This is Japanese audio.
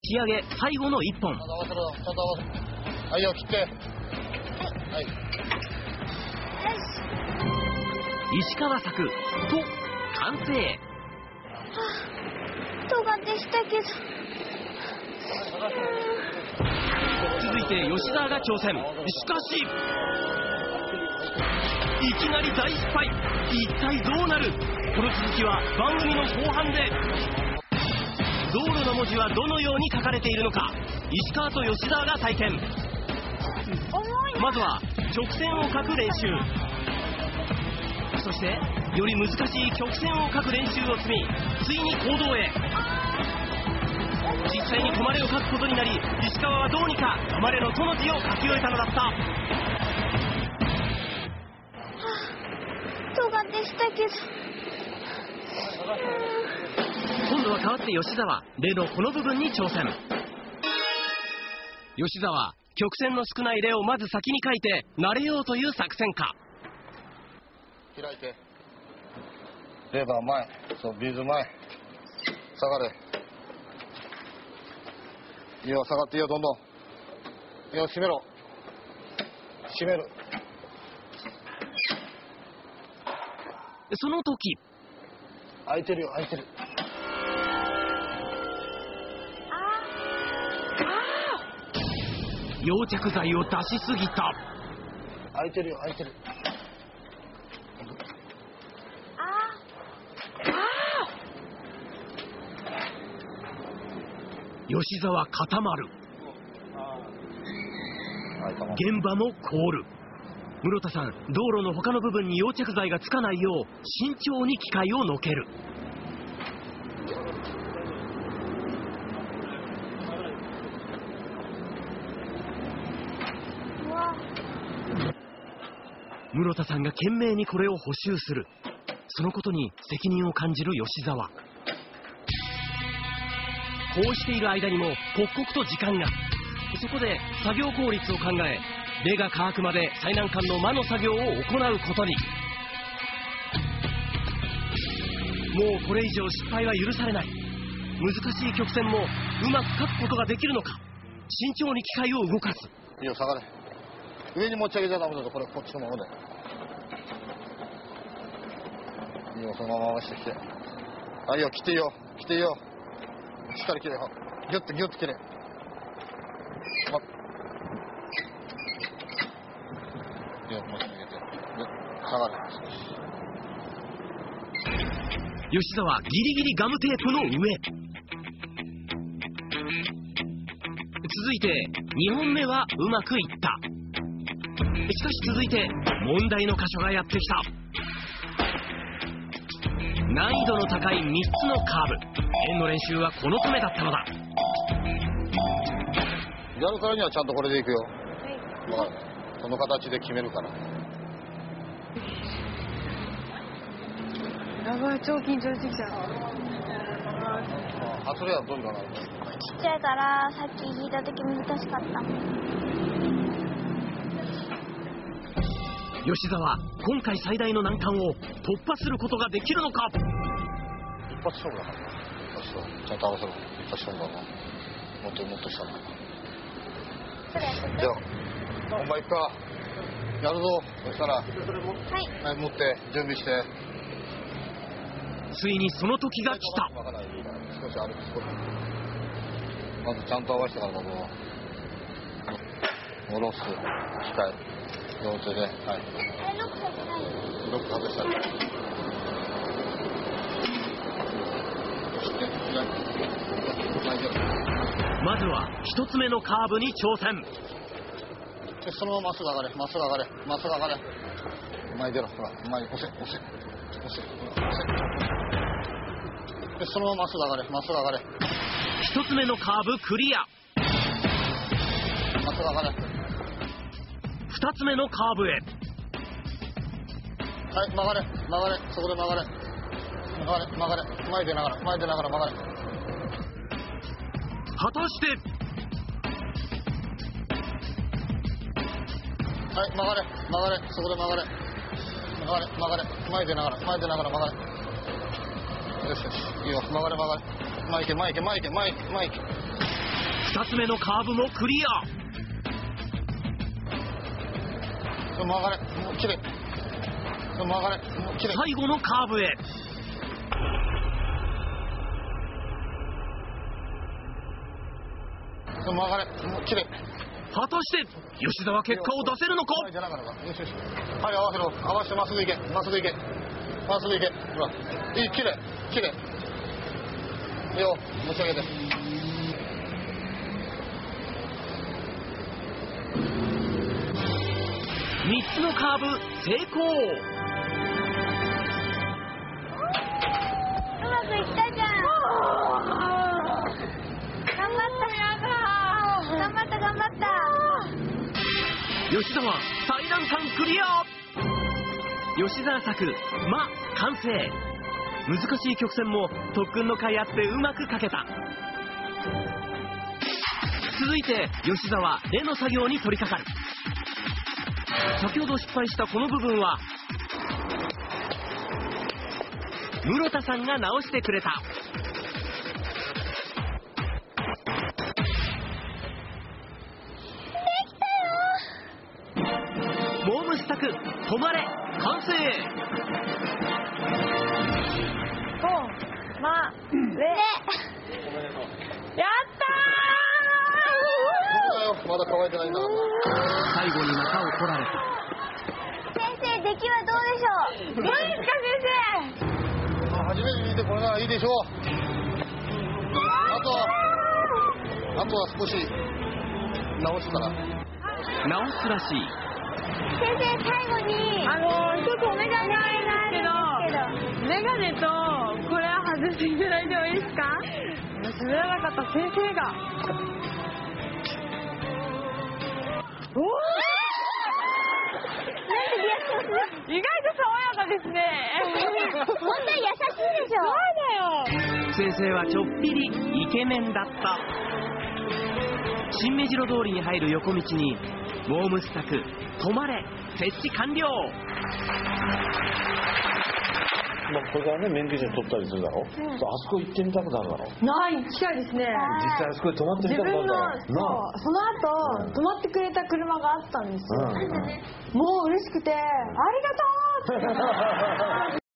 仕上げ最後の1本。 はいよ、切って。はい。 石川作と完成。 尖ってしたけど。 続いて吉沢が挑戦。しかしいきなり大失敗。一体どうなる。この続きは番組の後半で。道路の文字はどのように書かれているのか、石川と吉沢が体験。まずは直線を書く練習、そしてより難しい曲線を書く練習を積み、ついに行動へ。実際に止まれを書くことになり、石川はどうにか止まれの「と」の字を書き終えたのだった。 尖ってしたけど。 今度は変わって吉沢、例のこの部分に挑戦。吉沢、曲線の少ない例をまず先に書いて慣れようという作戦か。 開いて。レバー前、そう、ビーズ前。下がれ。いいよ、下がっていいよ、どんどん。いいよ、閉めろ。閉める。 その時、 開いてるよ、開いてる。 溶着剤を出しすぎた。 開いてるよ、開いてる。 吉沢固まる。現場も凍る。室田さん、道路の他の部分に溶着剤がつかないよう慎重に機械をのける。室田さんが懸命にこれを補修する。そのことに責任を感じる吉沢。こうしている間にも刻々と時間が。そこで作業効率を考え、レが乾くまで最難関の魔の作業を行うことに。もうこれ以上失敗は許されない。難しい曲線もうまく書くことができるのか。慎重に機械を動かす。 いいよ、下がれ。上に持ち上げちゃダメだぞ。これこっちのままで。いいよ、そのまま回してきて。あ、いいよ、切っていいよ、切っていいよ。しっかり切れよ。ギュッとギュッと切れ。いいよ、持ち上げて。下がれ。 吉沢、ギリギリガムテープの上。続いて2本目はうまくいった。しかし続いて問題の箇所がやってきた。難易度の高い3つのカーブ。円の練習はこのためだったのだ。 やるからにはちゃんとこれでいくよ。はい。この形で決めるから。 やばい、超緊張してきた。 あ、それはどうにかなる。 ちっちゃいからさっき弾いた時難しかった。 吉沢、今回最大の難関を突破することができるのか。 一発勝負だから。ちゃんと合わせろ。一発勝負だな。もっとしたな。じゃあ本番行くか。やるぞ。そしたらはい、持って準備して。 ついにその時が来た。 少し歩く。まずちゃんと合わせてからだぞ。下ろす機械両手で、はい。ロック外したり。そしてまずは一つ目のカーブに挑戦。 でそのまままっすぐ上がれ、まっすぐ上がれ、まっすぐ上がれ。前に出ろ、ほら、前に押せ。でそのまままっすぐ上がれ、まっすぐ上がれ。 一つ目のカーブクリア。 まっすぐ上がれ。 二つ目のカーブへ。 はい、曲がれ、そこで曲がれ。前出ながら曲がれ。 果たして。 はい、曲がれ、そこで曲がれ。前出ながら曲がれ。よし、いいよ、曲がれ。前行け。 2つ目のカーブもクリア。 曲がれ、もうきれい。曲がれ、もうきれい。 最後のカーブへ。 曲がれ、もうきれい。 果たして吉沢結果を出せるのか。 はい、じゃなかった。よしよし。はい、合わせろ。合わせてまっすぐ行け。まっすぐ行け。まっすぐ行け。ほら。いい、きれい。きれい。いいよ、持ち上げて。 3つのカーブ成功。 うまくいったじゃん。頑張った頑張った。 吉沢最難関クリア。吉沢作ま完成。難しい曲線も特訓の甲斐あってうまく描けた。続いて吉沢レの作業に取り掛かる。先ほど失敗したこの部分は室田さんが直してくれた。モームスタク止まれ完成。 やったー。まだ乾いてないんだからな。 最後に股を取られた。 先生、出来はどうでしょう。どうですか先生。 初めて見てこれならいいでしょう。あとは少し直すから。 直すらしい。 先生、最後に一つお願いがあるんですけど、 メガネとこれは外していただいてもいいですか？喋らなかった先生が。おー！意外と爽やかですね。 本当に優しいでしょ。 先生はちょっぴりイケメンだった。新目白通りに入る横道にウォームスタク止まれ設置完了。 これからね、免許証取ったりするだろ、あそこ行ってみたくなるだろ。 ない、近いですね。 実際あそこで止まってみたくなるだろ。 その後、止まってくれた車があったんですよ。もう嬉しくて、ありがとうって